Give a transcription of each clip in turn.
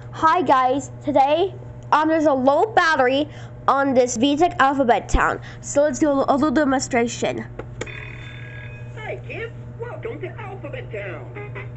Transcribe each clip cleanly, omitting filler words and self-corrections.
Hi guys, today there's a low battery on this Vtech Alphabet Town. So let's do a little demonstration. Hi kids, welcome to Alphabet Town.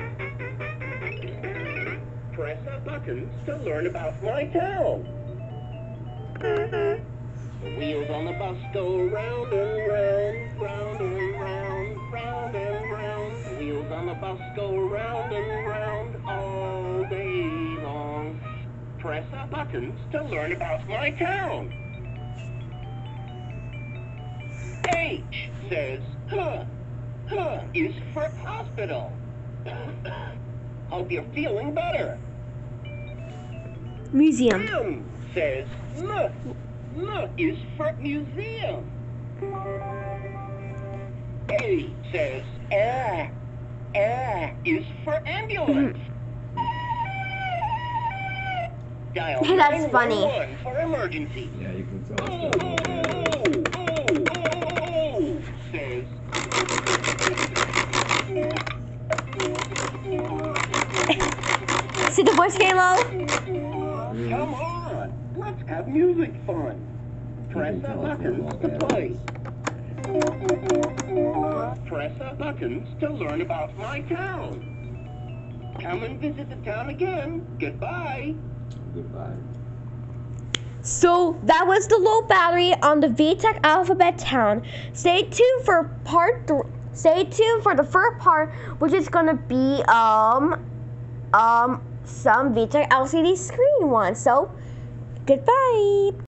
Press the buttons to learn about my town. The wheels on the bus go round and round, round and round, round and round. The wheels on the bus go round and round all day long. Press the buttons to learn about my town. H says huh. Huh is for hospital. Hope you're feeling better. Museum. M says M. M is for museum. A says is for ambulance. Dial That's funny. 911 for emergency. Yeah, you can tell. O says See the voice, Halo? come on, let's have music fun. Press the buttons to play. Press the buttons to learn about my town. Come and visit the town again. Goodbye. Goodbye. So that was the low battery on the Vtech Alphabet Town. Stay tuned for Stay tuned for the first part, which is gonna be some Vtech LCD screen one. So goodbye.